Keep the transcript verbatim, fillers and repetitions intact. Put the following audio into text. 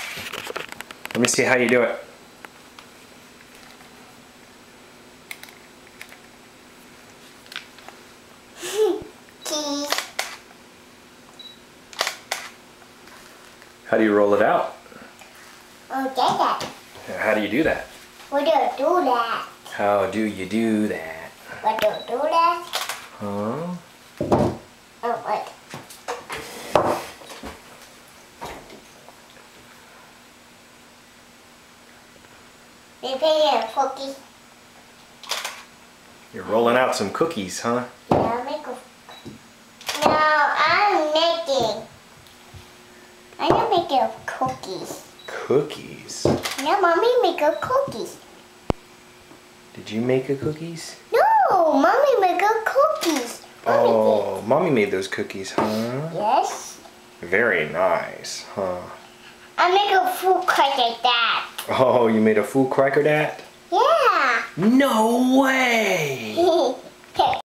Let me see how you do it. How do you roll it out? Oh, get that. How do you do that? What do you do that? How do you do that? What do you do that? Huh? Oh, what? We made a cookie. You're rolling out some cookies, huh? Yeah, make a... No, I'm making. I'm making cookies. Cookies? Yeah, Mommy make a cookies. Did you make a cookies? No, Mommy make a cookies. Mommy Oh, Mommy made those cookies, huh? did. Yes. Very nice, huh? I make a food like that. Oh, you made a food cracker dat? Yeah. No way!